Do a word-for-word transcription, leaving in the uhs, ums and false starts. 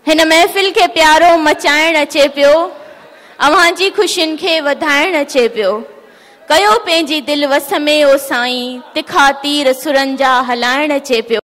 हिन महफ़िल के प्यारो मचाइण अचे पियो, अव्हां जी खुशियुनि खे वधाइण अचे पियो। कयो पंहिंजी दिलि वस में ओ साईं, तिखा तीर सुरनि जा हलाइण अचे पियो।